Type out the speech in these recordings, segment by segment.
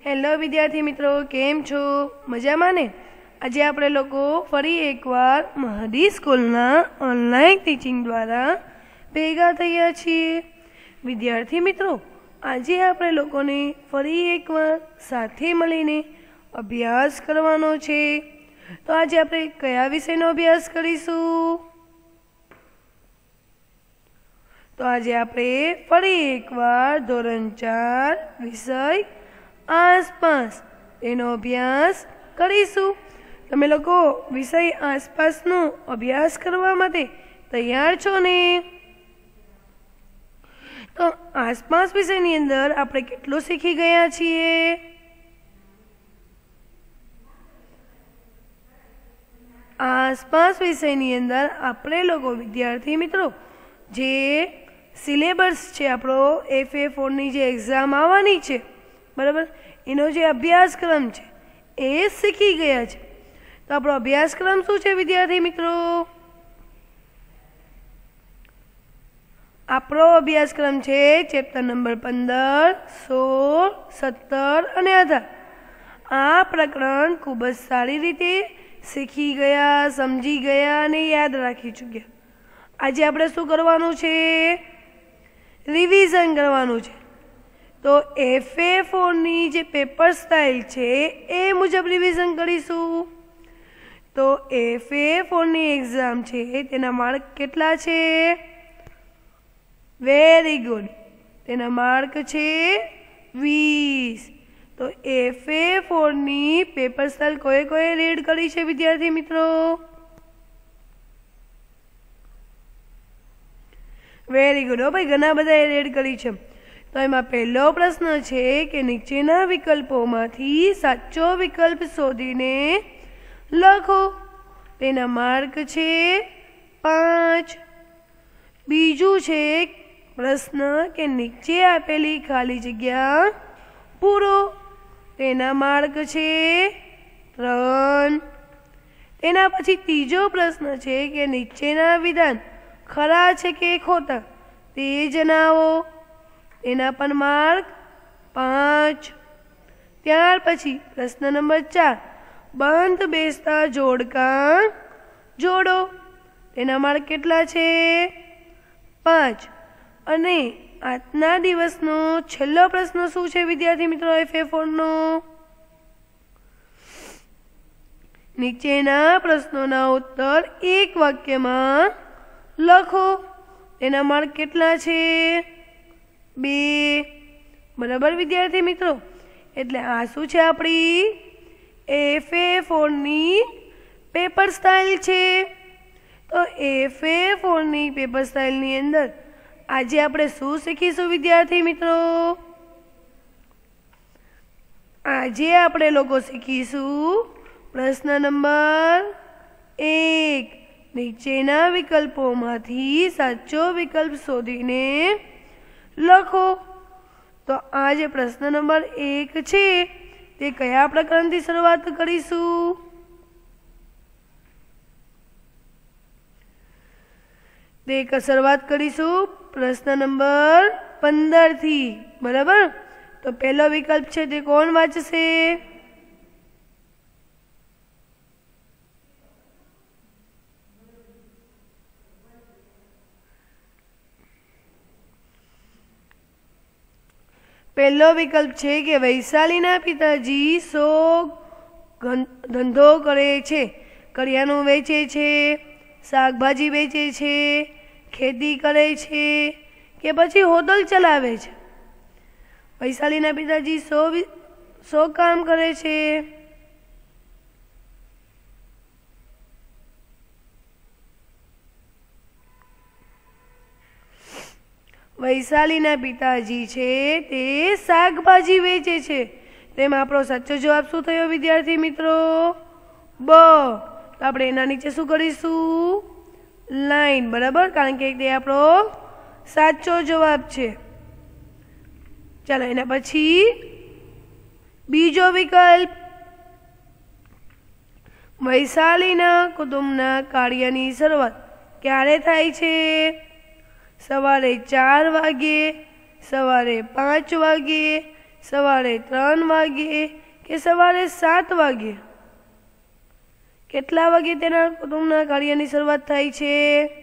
Hello વિદ્યાર્થી મિત્રો, કેમ છો? મજામાં ને? આજે આપણે લોકો ફરી એકવાર મહદી સ્કૂલના ઓનલાઈન ટીચિંગ દ્વારા ભેગા થયા છીએ। વિદ્યાર્થી મિત્રો, આજે આપણે લોકોને ફરી એકવાર સાથે મળીને અભ્યાસ કરવાનો છે। તો આજે આપણે કયા વિષયનો અભ્યાસ કરીશું? તો આજે આપણે ફરી એકવાર ધોરણ 4 વિષય आसपास एनो अभ्यास करीशू। तमे लोको विषय आसपासनो अभ्यास करवा माटे तैयार छो ने? तो आसपास विषयनी अंदर आपणे केटलुं शीखी गया छीए? आसपास विषयनी अंदर आपणे लोको विद्यार्थी मित्रों जे सिलेबस छे आपणो FA4 नी जे एक्जाम आववानी छे बराबर, एनो जे अभ्यासक्रम छे ए शीखी गया छे। तो आपणो अभ्यासक्रम शुं छे विद्यार्थी मित्रों? आपणो अभ्यासक्रम छे चेप्टर नंबर 15, 16, 17 अने 18। आ प्रकरण खूब ज सारी रीते शीखी गया, समझी गया अने याद राखी चूक्या। आज आपणे शुं करवानुं छे? रिविजन करवानुं छे। तो FA4 नी जे पेपर स्टाइल छे ए मुजब रिविजन करीशुं। तो FA4 नी एक्जाम छे तेना मार्क केटला छे? वेरी गुड, तेना मार्क छे 20। तो FA4 नी पेपर स्टाइल कोए कोए रीड करी छे विद्यार्थी मित्रों? वेरी गुड, ओ भाई घना बधाए रीड करी छे। तो एमां पहलो प्रश्न छे कि नीचेना विकल्पोमांथी साचो विकल्प शोधीने लखो। तेना मार्क छे 5। बीजू छे प्रश्न के नीचे आपेली खाली जग्या पूरो। तेना मार्क छे 3। तेना पछी तीजो प्रश्न छे कि नीचेना विधान खरा छे के खोटा ते जणावो। एना पण मार्क 5। त्यार पछी प्रश्न नंबर 4 बंध बेसता जोड़का जोड़ो। तेना मार्क केटला छे? 5। अने आजना दिवसनो छेल्लो प्रश्न शुं छे विद्यार्थी मित्रों FA4 नो? नीचेना प्रश्नोना उत्तर एक वाक्यमां लखो। तेना मार्क केटला छे? 2। बराबर विद्यार्थी मित्रों, एटले आ शुं छे आपणी FA4 नी पेपर स्टाइल छे। तो FA4 नी पेपर स्टाइल नी अंदर आजे आपणे शुं शीखीशुं विद्यार्थी मित्रों? आजे आपणे लोको शीखीशुं प्रश्न नंबर 1। नीचेना विकल्पोमांथी साचो विकल्प शोधीने लखो। तो आज प्रश्न नंबर 1 छे ते कया प्रकरणथी शरूआत करीशुं? ते शरूआत करीशुं प्रश्न नंबर 15 थी। बराबर, तो पहलो विकल्प छे ते कोण वांचशे? पहलो विकल्प छे कि वैशालीना पिताजी शो धंधो करे छे? करियाणुं वेचे छे, शाकभाजी वेचे छे, खेती करे छे के पछी होटल चलावे छे? वैशालीना पिताजी शो काम करे छे? वैशालीना पिताजी छे ते शाकभाजी वेचे छे। तेमां आपणो साचो जवाब शुं थयो विद्यार्थी मित्रों? ब। तो आपणे एना नीचे शुं करीशुं? लाइन। बराबर, कारण के ते आपणो साचो जवाब छे। चलो एना पछी बीजो विकल्प, वैशालीना कुटुंबना कार्यनी शरूआत क्यारे थाय छे? सवारे 4 वागे, सवारे 5 वागे, સવારે 3 વાગે કે સવારે 7 વાગે? કેટલા વાગે તેના કુટુંબના કાર્યની શરૂઆત થાય છે?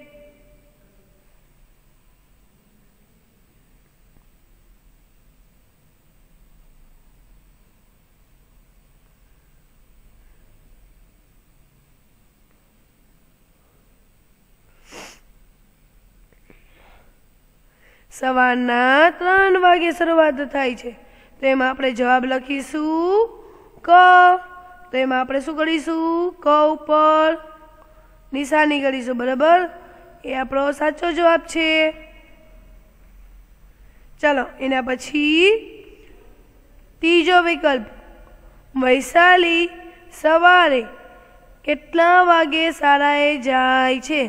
સવારના 3 વાગે શરૂઆત થાય છે. તો એમાં આપણે જવાબ લખીશું ક. તો એમાં આપણે શું કરીશું? ક ઉપર નિશાની કરીશું. બરાબર, એ આપણો સાચો જવાબ છે. ચાલો એના પછી ત્રીજો વિકલ્પ, વૈશાલી સવારે કેટલા વાગે શાળાએ જાય છે?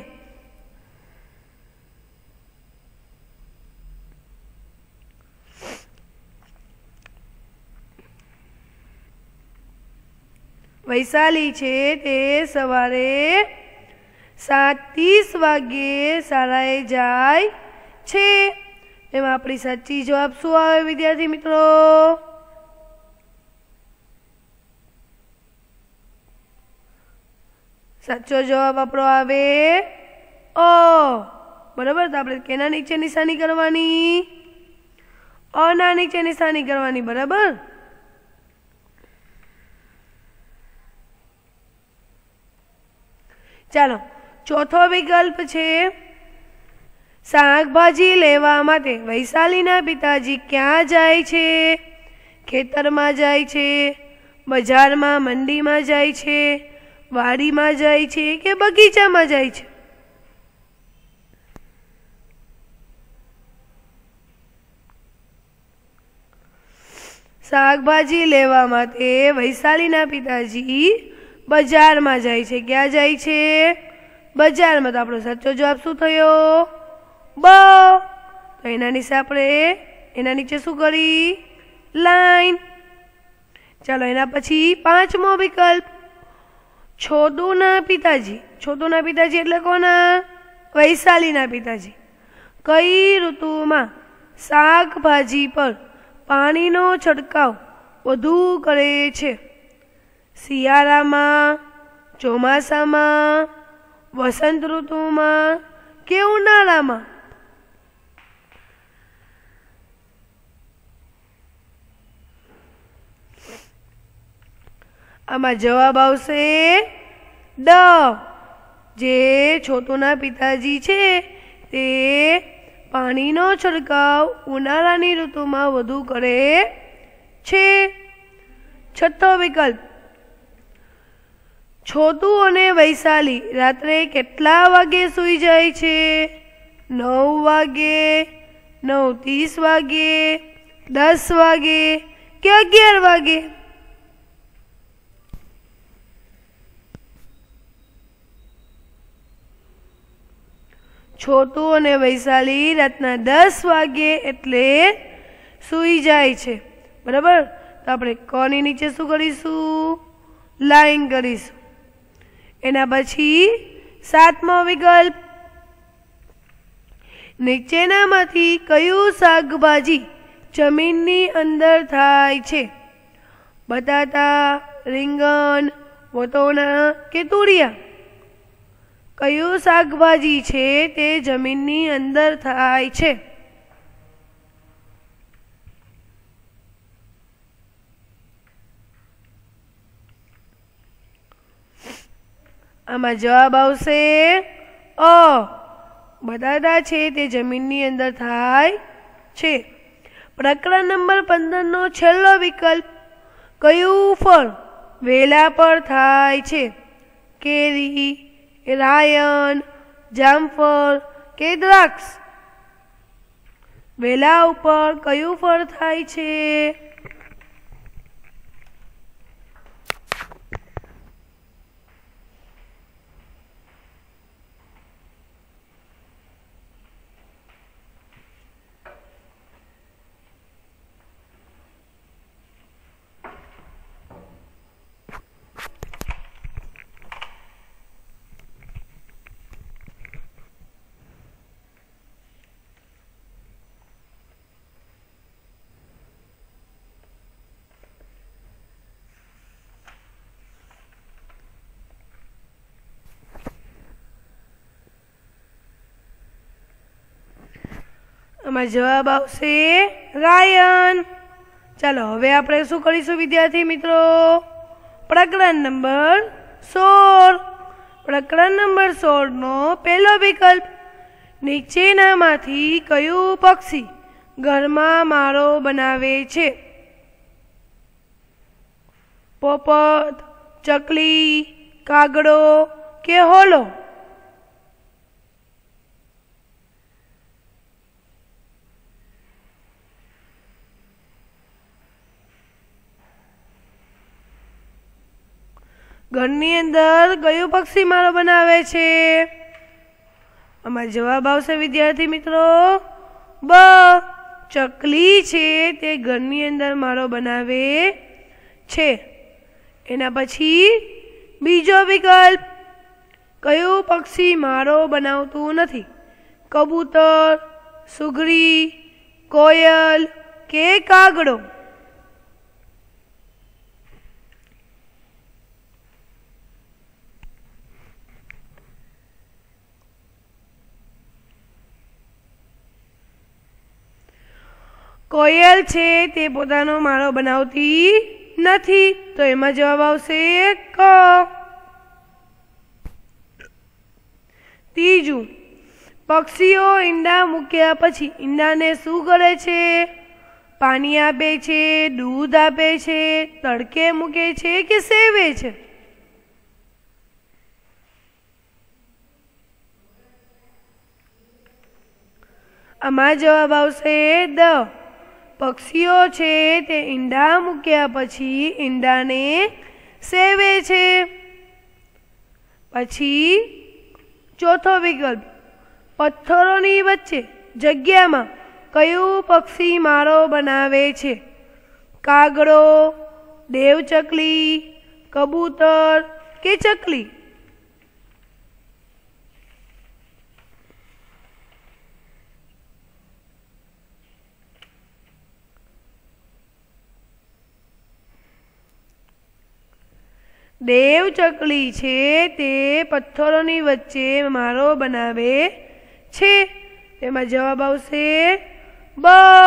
વૈશાલી છે તે સવારે 7:30 વાગે શાળાએ જાય છે. એમાં આપણી સાચી જવાબ શું આવે વિદ્યાર્થી મિત્રો? સાચો જવાબ આપણો આવે અ. બરાબર, તો આપણે કેના નીચે નિશાની કરવાની? અ ના નીચે નિશાની કરવાની. બરાબર, ચાલો ચોથો વિકલ્પ છે, શાકભાજી લેવા માટે વૈશાલીના પિતાજી ક્યાં જાય છે? ખેતરમાં જાય છે, બજારમાં મંડીમાં જાય છે, વાડીમાં જાય છે કે બગીચામાં જાય છે? શાકભાજી લેવા માટે વૈશાલીના પિતાજી બજારમાં જાય છે. ક્યાં જાય છે? બજારમાં. તો આપણો સાચો જવાબ શું થયો? બ. તો એના નીચે આપણે એના નીચે શું કરી? લાઈન. ચાલો એના પછી પાંચમો વિકલ્પ, છોટુના પિતાજી. છોટુના પિતાજી એટલે કોના? વૈશાલીના પિતાજી. કઈ ઋતુમાં શાકભાજી પર પાણીનો છંટકાવ વધુ કરે છે? શિયાળામાં, ચોમાસામાં, વસંત ઋતુમાં કે ઉનાળામાં? આમાં જવાબ આવશે ડ. જે છોટુના પિતાજી છે તે પાણીનો છંટકાવ ઉનાળાની ઋતુમાં વધુ કરે છે. છઠ્ઠો વિકલ્પ, છોટુ અને વૈશાલી રાત્રે કેટલા વાગે સૂઈ જાય છે? 9 વાગે, 9:30 વાગે, 10 વાગે કે 11 વાગે? છોટુ અને વૈશાલી રાતના 10 વાગે એટલે સૂઈ જાય છે. બરાબર, તો આપણે કોની નીચે શું કરીશું? લાઈન કરીશું. એના પછી સાતમો વિકલ્પ, નીચેનામાંથી કયું શાકભાજી જમીનની અંદર થાય છે? બટાટા, રીંગણ, વટોણા કે તુરિયા? કયું શાકભાજી છે તે જમીનની અંદર થાય છે? આમાં જવાબ આવશે અ. બટાટા છે તે જમીનની અંદર થાય છે. પ્રકરણ નંબર 15 નો છેલ્લો વિકલ્પ, કયું ફળ વેલા પર થાય છે? કેરી, રાયન, જામફળ કે દ્રાક્ષ? વેલા ઉપર કયું ફળ થાય છે? આમાં જવાબ આવશે ગાયન। ચાલો હવે આપણે શું કરીશું વિદ્યાર્થી મિત્રો? પ્રકરણ નંબર 16। પ્રકરણ નંબર 16 નો પહેલો વિકલ્પ, નીચેનામાંથી કયું પક્ષી ઘરમાં માળો બનાવે છે? પોપટ, ચકલી, કાગડો કે હોલો? ઘરની અંદર કયું પક્ષી માળો બનાવે છે? આમાં જવાબ આવશે વિદ્યાર્થી મિત્રો બ, ચકલી છે તે ઘરની અંદર માળો બનાવે છે। એના પછી બીજો વિકલ્પ, કયું પક્ષી માળો બનાવતું નથી? કબૂતર, સુગરી, કોયલ કે કાગડો? કોયલ છે તે પોતાનો માળો બનાવતી નથી, તો એમાં જવાબ આવશે ક। ત્રીજું, પક્ષીઓ ઈંડા મૂક્યા પછી ઈંડાને શું કરે છે? પાણી આપે છે, દૂધ આપે છે, તડકે મૂકે છે કે સેવે છે? આમાં જવાબ આવશે દ, પક્ષીઓ છે તે ઈંડા મૂક્યા પછી ઈંડાને સેવે છે। પછી ચોથો વિકલ્પ, પથ્થરોની વચ્ચે જગ્યામાં કયું પક્ષી માળો બનાવે છે? કાગડો, દેવચકલી, કબૂતર કે ચકલી? દેવચકલી છે તે પથ્થરોની વચ્ચે માળો બનાવે છે, તેમાં જવાબ આવશે બ।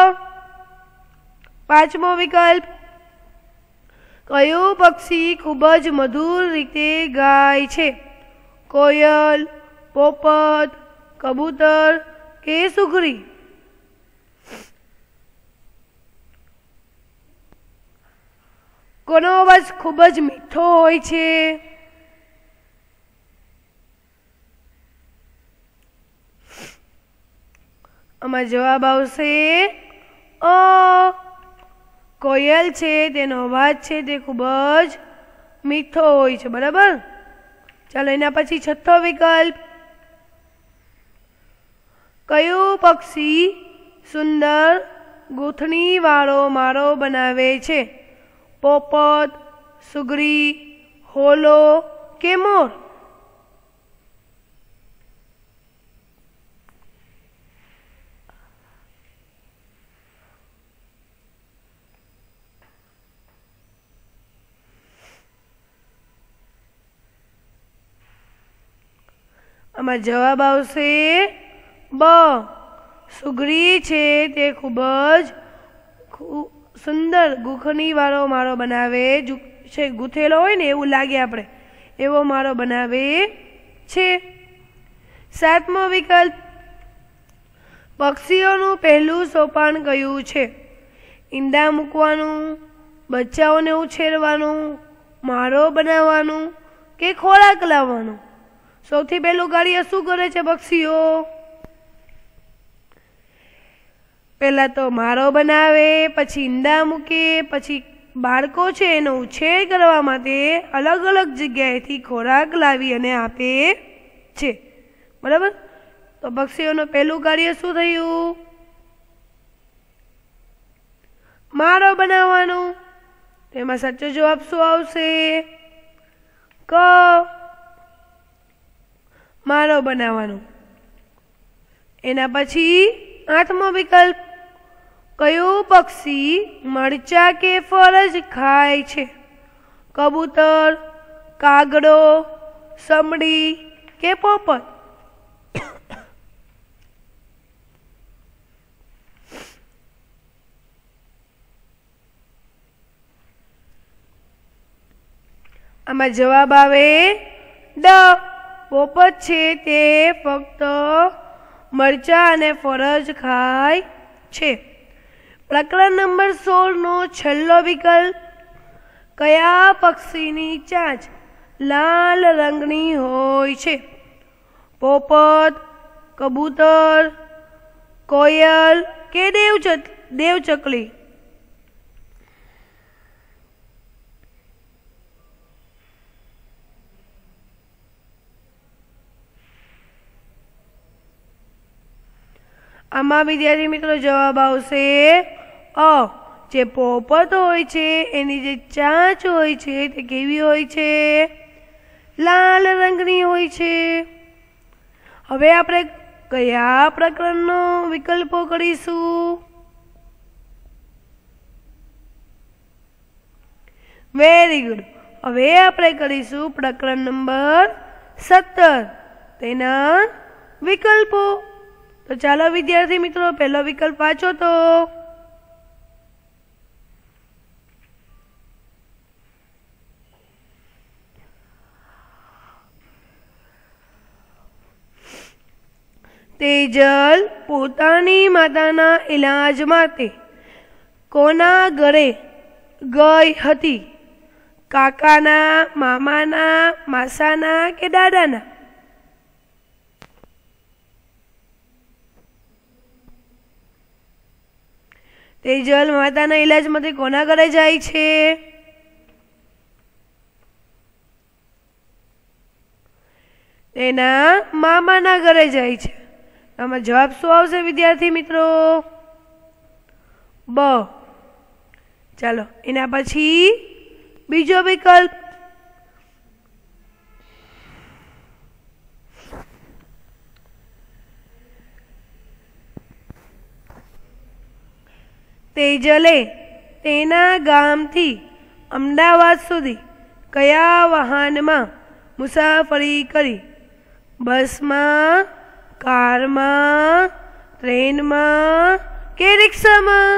પાંચમો વિકલ્પ, કયું પક્ષી ખૂબ જ મધુર રીતે ગાય છે? કોયલ, પોપટ, કબૂતર કે સુગરી? કોનો અવાજ ખૂબ જ મીઠો હોય છે? આમાં જવાબ આવશે અ, કોયલ છે તેનો અવાજ છે તે ખૂબ જ મીઠો હોય છે। બરાબર। ચાલો એના પછી છઠ્ઠો વિકલ્પ, કયું પક્ષી સુંદર ગૂંથણી વાળો માળો બનાવે છે? પોપટ, સુગરી, હોલો કે મોર? આમાં જવાબ આવશે બ, સુગરી છે તે ખૂબ જ સુંદર ગૂંથણી વાળો માળો બનાવે છે, ગૂંથેલો હોય ને એવું લાગે આપણે એવો માળો બનાવે છે। સાતમો વિકલ્પ, પક્ષીઓનું પહેલું સોપાન કયું છે? ઈંડા મૂકવાનું, બચ્ચાઓને ઉછેરવાનું, માળો બનાવવાનું કે ખોરાક લાવવાનું? સૌથી પહેલું કાર્ય શું કરે છે પક્ષીઓ? પહેલા તો માળો બનાવે, પછી ઈંડા મૂકે, પછી બાળકો છે એનો ઉછેર કરવા માટે અલગ અલગ જગ્યાએથી ખોરાક લાવી અને આપે છે। બરાબર। તો પક્ષીઓનું પહેલું કાર્ય શું થયું? માળો બનાવવાનું। તેમાં સાચો જવાબ શું આવશે? ક, માળો બનાવવાનું। એના પછી આઠમો વિકલ્પ, કયું પક્ષી મરચા કે ફળ જ ખાય છે? કબૂતર, કાગડો, સમડી કે પોપટ? આમાં જવાબ આવે ડ. પોપટ છે તે ફક્ત મરચાં અને ફળ જ ખાય છે. પ્રકરણ નંબર 16 નો છેલ્લો વિકલ્પ. કયા પક્ષીની ચાંચ લાલ રંગની હોય છે? પોપટ, કબૂતર, કોયલ કે દેવચકલી? આમાં વિદ્યાર્થી મિત્રો જવાબ આવશે અ. જે પોપટ હોય છે એની જે ચાંચ હોય છે તે કેવી હોય છે? લાલ રંગની હોય છે. હવે આપણે કયા પ્રકરણનો વિકલ્પો કરીશું? Very good. હવે આપણે કરીશું પ્રકરણ નંબર 17, તેના વિકલ્પો. તો ચાલો વિદ્યાર્થી મિત્રો પહેલો વિકલ્પ વાંચો તો. તેજલ પોતાની માતાના ઈલાજ માટે કોના ઘરે ગઈ હતી? કાકાના, મામાના, માસાના કે દાદાના? તેજલ માતાના ઈલાજ માટે કોના ઘરે જાય છે? તેના મામાના ઘરે જાય છે. આમાં જવાબ શું આવશે વિદ્યાર્થી મિત્રો? બ. ચાલો એના પછી બીજો વિકલ્પ. તેજલે તેના ગામથી અમદાવાદ સુધી કયા વાહનમાં મુસાફરી કરી? બસમાં, કારમાં, ટ્રેનમાં કે રિક્ષામાં?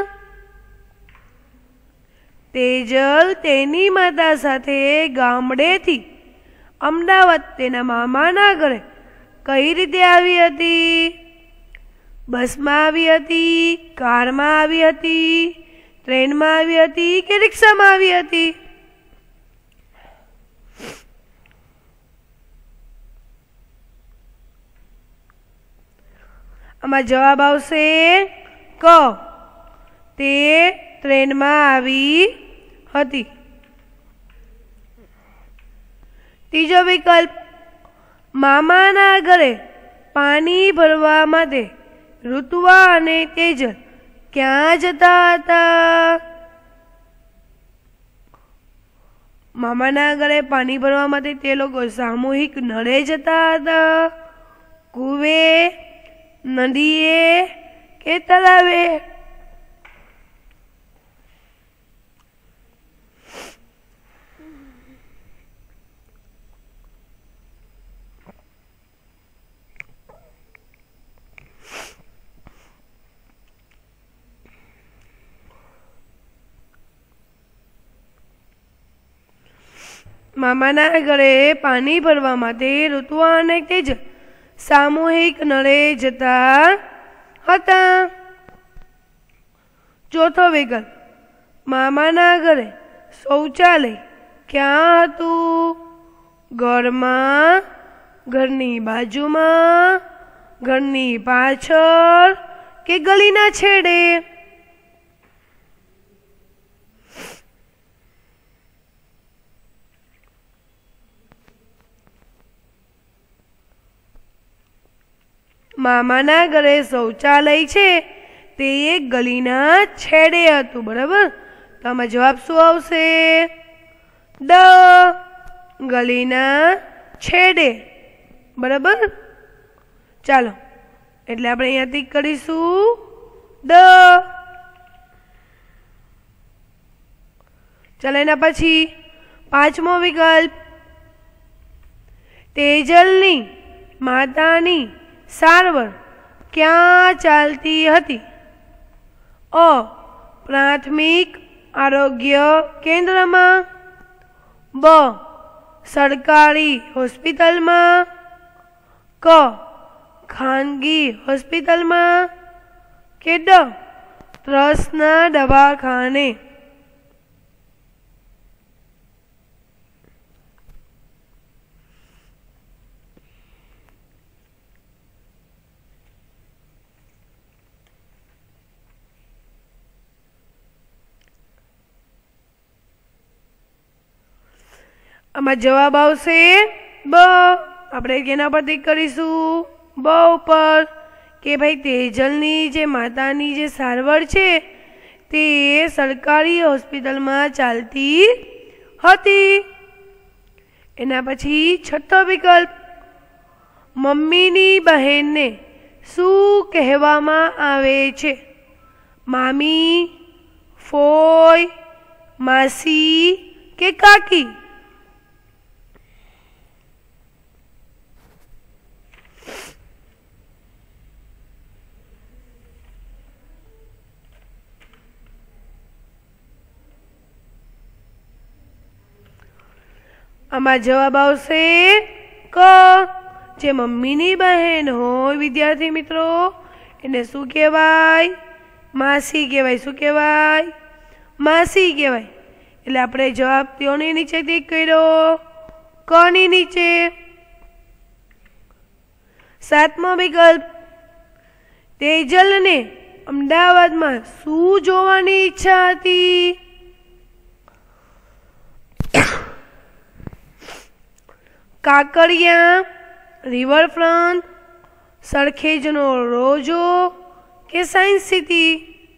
તેજલ તેની માતા સાથે ગામડેથી અમદાવાદ તેના મામાના ઘરે કઈ રીતે આવી હતી? બસમાં આવી હતી, કારમાં આવી હતી, ટ્રેનમાં આવી હતી કે રિક્ષામાં આવી હતી? આમાં જવાબ આવશે ક. તે ટ્રેનમાં આવી હતી. ત્રીજો વિકલ્પ. મામાના ઘરે પાણી ભરવા માટે ઋતુઆ અને તેજલ ક્યાં જતા હતા? મામાના ઘરે પાણી ભરવા માટે તે લોકો સામૂહિક નળે જતા હતા, કૂવે, નદીએ કે તળાવે? મામાના ઘરે પાણી ભરવા માટે ઋતુઆ અને તેજલ સામૂહિક નળે જતા હતા. ચોથો વિકલ્પ. મામાના ઘરે શૌચાલય ક્યાં હતું? ઘરમાં, ઘરની બાજુમાં, ઘરની પાછળ કે ગલીના છેડે? મામાના ઘરે શૌચાલય છે તે એક ગલીના છેડે હતું. બરાબર. તો આમાં જવાબ શું આવશે? ડ. ગલીના છેડે. બરાબર. ચાલો એટલે આપણે અહીંયા ટીક કરીશું ડ. ચાલો એના પછી પાંચમો વિકલ્પ. તેજલની માતાની સારવાર ક્યાં ચાલતી હતી? અ. પ્રાથમિક આરોગ્ય કેન્દ્રમાં, બ. સરકારી હોસ્પિટલમાં, ક ખાનગી હોસ્પિટલમાં કે ડ ટ્રસ્ટના દવાખાને? આમાં જવાબ આવશે બ. આપણે કેના પર ટીક કરીશું? બ ઉપર, કે ભાઈ તેજલની જે માતાની જે સારવાર છે તે સરકારી હોસ્પિટલમાં ચાલતી હતી. એના પછી છઠ્ઠો વિકલ્પ, મમ્મીની બહેનને શું કહેવામાં આવે છે? મામી, ફોઈ, માસી કે કાકી? આમાં જવાબ આવશે ક. જે મમ્મીની બહેન હોય વિદ્યાર્થી મિત્રો એને શું કહેવાય? માસી કહેવાય. શું કહેવાય? માસી કહેવાય. એટલે આપણે જવાબ તેઓની નીચે ટીક કર્યો, કની નીચે. સાતમો વિકલ્પ, તેજલને અમદાવાદમાં શું જોવાની ઈચ્છા હતી? કાંકરિયા, રિવરફ્રન્ટ, સરખેજનો રોજો કે સાયન્સ સિટી?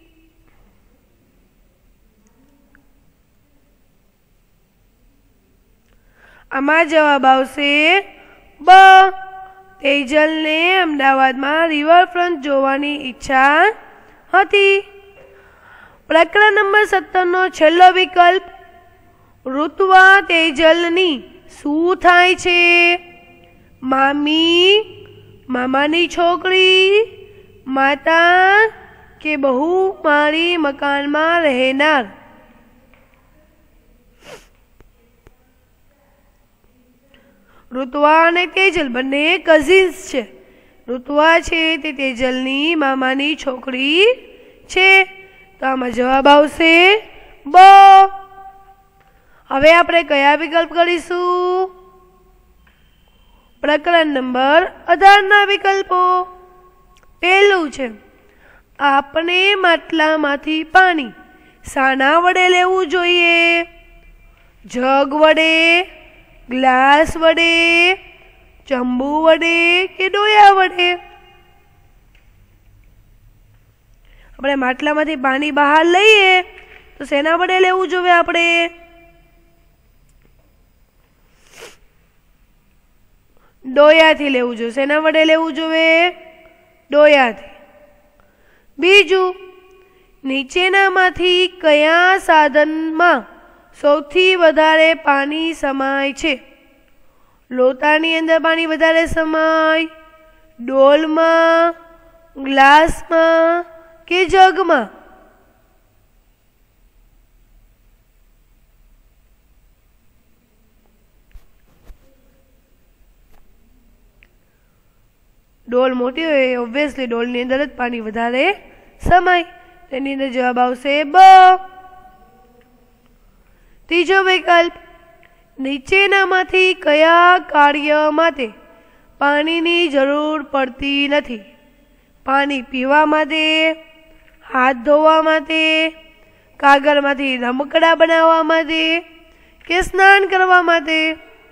આમાં જવાબ આવશે બ. તેજલને અમદાવાદમાં રિવરફ્રન્ટ જોવાની ઈચ્છા હતી. પ્રકરણ નંબર 17નો છેલ્લો વિકલ્પ, ઋતુવા તેજલની શું થાય છે? મામી, મામાની છોકરી, માતા કે બહુ મારી મકાનમાં રહેનાર? ઋતુવા અને તેજલ બંને કઝિન્સ છે. ઋતુવા છે તે તેજલની મામાની છોકરી છે. તો આમાં જવાબ આવશે બ. હવે આપણે કયા વિકલ્પ કરીશું? પ્રકરણ નંબર 18ના વિકલ્પો. પહેલું છે, આપણે માટલામાંથી પાણી શાના વડે લેવું જોઈએ? જગ વડે, ગ્લાસ વડે, ચંબુ વડે કે ડોયા વડે? આપણે માટલામાંથી પાણી બહાર લઈએ તો શેના વડે લેવું જોઈએ આપણે? ડોયાથી લેવું જોઈએ. શેના વડે લેવું જોઈએ? ડોયાથી. બીજું, નીચેનામાંથી કયા સાધનમાં સૌથી વધારે પાણી સમાય છે? લોટાની અંદર પાણી વધારે સમાય, ડોલમાં, ગ્લાસમાં કે જગમાં? ડોલ મોટી હોય ઓબ્વિયસલી ડોલની અંદર જ પાણી વધારે સમાય. તેની અંદર જવાબ આવશે બ. ત્રીજો વિકલ્પ, નીચેનામાંથી કયા કાર્ય માટે પાણીની જરૂર પડતી નથી? પાણી પીવા માટે, હાથ ધોવા માટે, કાગળમાંથી રમકડા બનાવવા માટે કે સ્નાન કરવા માટે?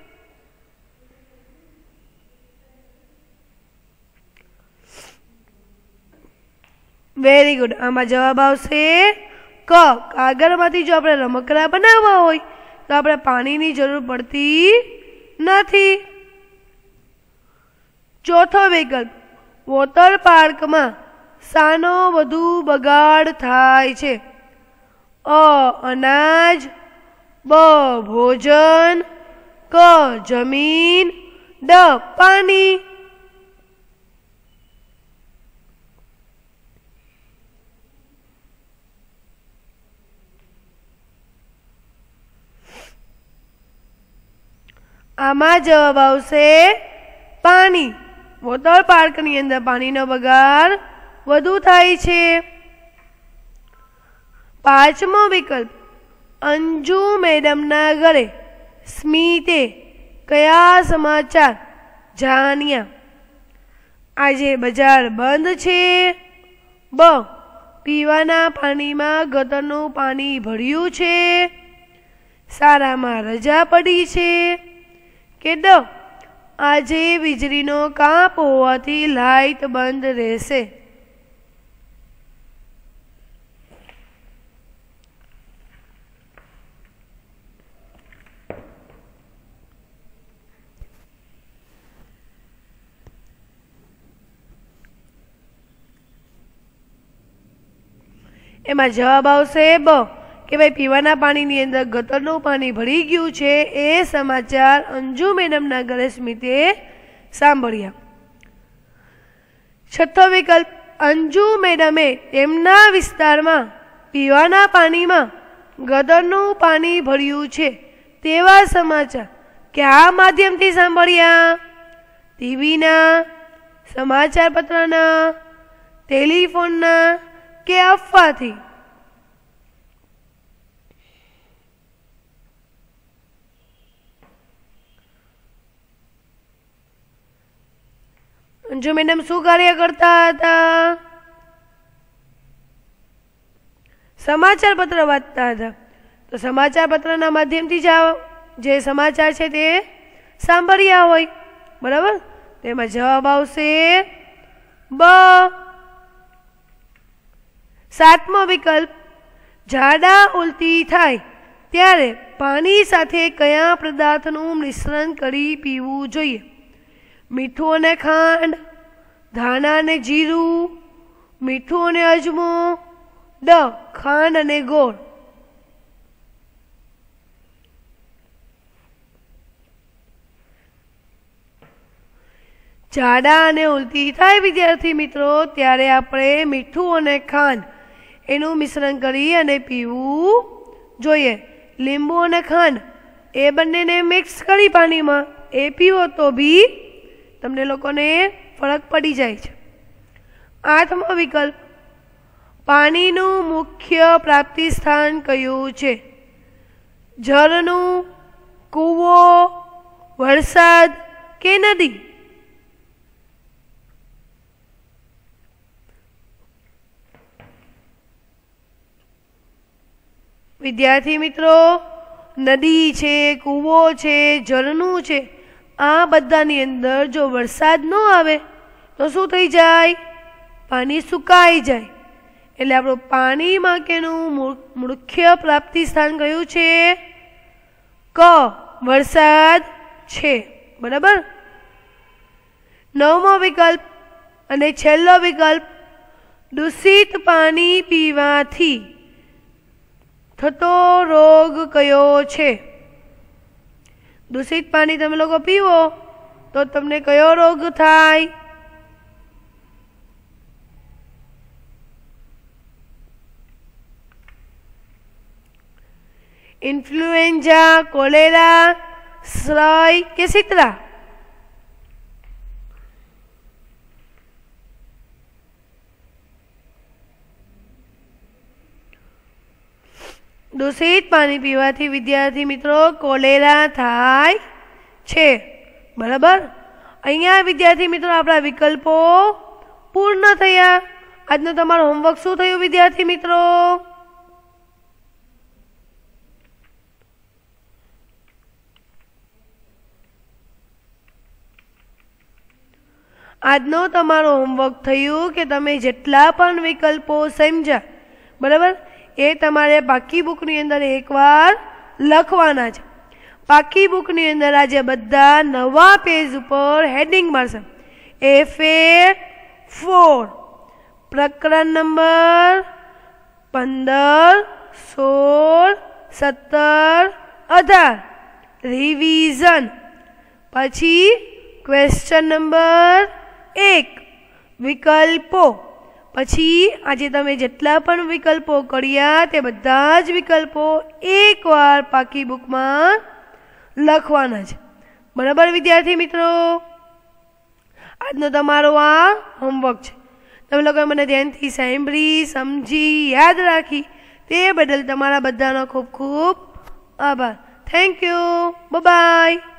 Very good. આમાં જવાબ આવશે ક. કાગળમાંથી જો આપણે રમકડા બનાવવા હોય તો આપણે પાણીની જરૂર પડતી નથી. ચોથો વિકલ્પ, વોટર પાર્કમાં શાનો વધુ બગાડ થાય છે? અ. અનાજ, બ. ભોજન, ક. જમીન, ડ. પાણી? आमां जवाब आवशे पाणी। वोटर पार्कनी अंदर पाणीनो बगाड़ वधु थाय छे। पांचमो विकल्प अंजू मैडमना घरे स्मिते कया समाचार जाण्या? आजे बजार बंद छे। ब पीवाना पानी में गटरनुं पानी भर्યું छे। शाळामां रजा पड़ी छे। के ड आजे वीजळीनो काप होवाथी लाइट बंद रहेशे। एमां जवाब आवशे ब के भाई पीवाना पाणीनी अंदर गटरनुं पाणी भरी गयुं छे ए समाचार अंजू मेडमना घरे स्मिते सांभळ्या। छठ्ठो विकल्प अंजू मेडमे तेमना विस्तारमां पीवाना पाणीमां गटरनुं पाणी भर्યું छे तेवा समाचार क्या माध्यमथी सांभळ्या? टीवीना, समाचार पत्रना, टेलिफोनना के अफवाथी? अंजू मैडम शू कार्य करता था? समाचार पत्र वांचता था। तो समाचार पत्रना माध्यमथी जे समाचार छे ते सांभळ्या होय। बराबर। तेमां जवाब आवशे ब। सातमो विकल्प झाड़ा उल्टी थाय त्यारे पानी साथे कया पदार्थनुं मिश्रण करी पीवुं जोईए? मीठुं अने खांड, धाणा अने जीरुं, मीठुं अने अजमो, ड खांड अने गोळ। झाड़ा अने उल्टी थाय विद्यार्थी मित्रों त्यारे आपणे मीठुं अने खांड एनु मिश्रण करी अने पीवुं जोईए। લીંબુ અને ખાંડ એ બંનેને મિક્સ કરી પાણીમાં એ પીવો તો બી તમને લોકોને ફરક પડી જાય છે। આઠમો વિકલ્પ પાણીનું મુખ્ય પ્રાપ્તિ સ્થાન કયું છે? ઝરણું, કૂવો, વરસાદ કે નદી? विद्यार्थी मित्रों नदी छे, कूवो छे, झरणुं छे आ बधानी अंदर जो वरसाद न आवे तो शुं थई जाय? पाणी सुकाई जाय। एटले आपणुं पाणी माटेनुं मुख्य प्राप्ति स्थान कयुं छे? क वरसाद छे। बराबर। नवमो विकल्प अने छेल्लो विकल्प दूषित पाणी पीवाथी थतो रोग कयो छे? दूषित पानी तमे लोको पीवो तो तमने कयो रोग थाय? इन्फ्लुएंजा, कोलेरा, श्राय के शितरा? दूषित पानी पीवाथी विद्यार्थी मित्रों कोलेरा थाय छे। बराबर। अहींया विद्यार्थी मित्रों आपणा विकल्पो पूर्ण थया। आजनो तमारो होमवर्क शुं थयुं विद्यार्थी मित्रों? आजनो तमारो होमवर्क थयुं के तमे जेटला पण विकल्पो समज्या बराबर ए तमारे पाकी बुकनी अंदर एक बार लखवाना छे। पाकी बुकनी अंदर आजे बधा नवा पेज पर हेडिंग मारशे। FA4 प्रकरण नंबर 15, 16, 17, 18 रिवीजन। पछी क्वेश्चन नंबर 1 विकल्पो। पछी आजे तमे जेटला पण विकल्पो कर्या ते बधा ज विकल्पो एक वार पाकी बुक में लखवाना छे। बराबर विद्यार्थी मित्रों, આજનો તમારો આ હોમવર્ક છે। તમે લોકોએ મને ધ્યાનથી સાંભળી, સમજી, યાદ રાખી તે બદલ તમારા બધાનો ખૂબ ખૂબ આભાર। Thank you, bye by.